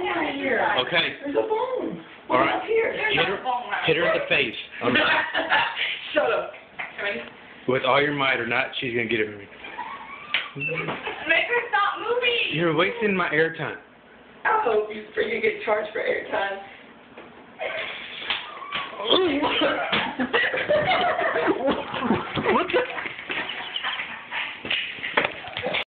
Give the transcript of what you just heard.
phone right here. Okay. There's a phone. All right. Up here. Hit her in the face. Shut up. Ready? With all your might or not, she's gonna get it. Make her stop moving. You're wasting my airtime. I hope you get charged for airtime.